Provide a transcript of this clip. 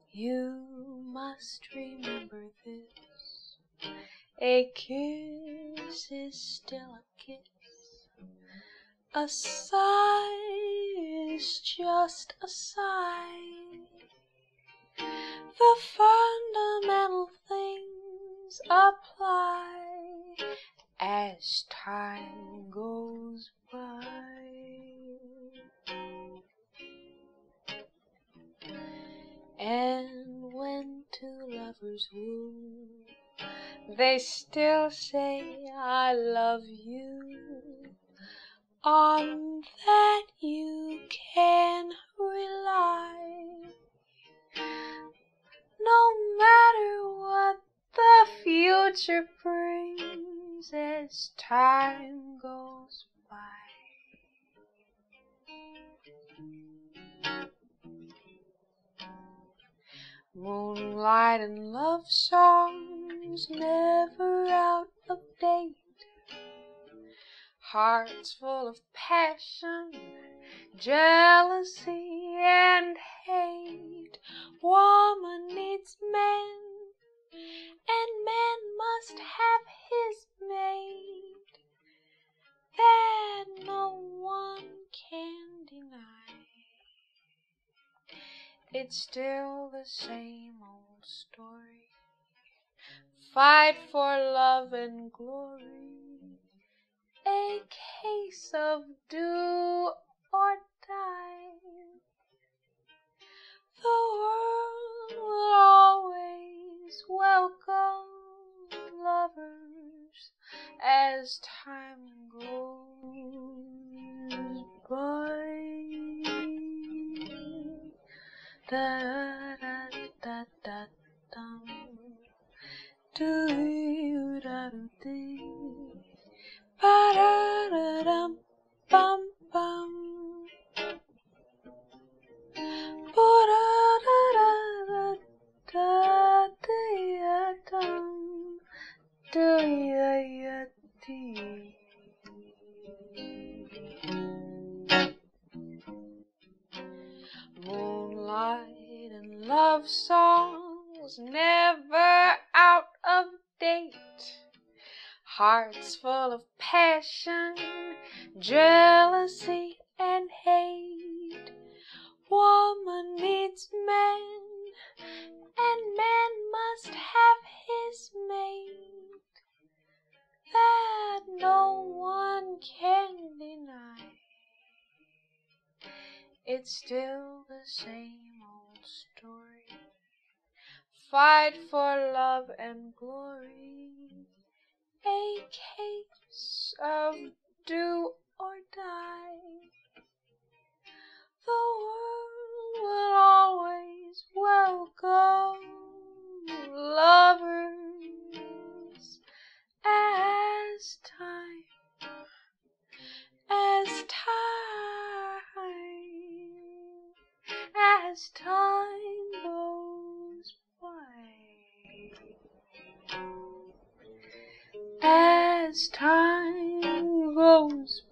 You must remember this. A kiss is still a kiss. A sigh is just a sigh. The fundamental things apply as time goes by. And when two lovers woo, they still say, I love you. On that you can rely. No matter what the future brings as time goes by. Moonlight and love songs never out of date. Hearts full of passion, jealousy and hate. Woman needs man, and man must have his mate. That no one can deny. It's still the same old story. Fight for love and glory. A case of do or die. The world will always welcome lovers as time goes by. Da da da da dum. Do you da do dee. Ba da da dum bum bum. Ba da da da da dee da dum. Do ya ya dee. Moonlight and love songs never out of date. Hearts full of passion, jealousy and hate. Woman needs man, and man must have his mate. That no one can deny. It's still the same old story. Fight for love and glory. A case of do or die. The world will always welcome lovers as time goes by. As time goes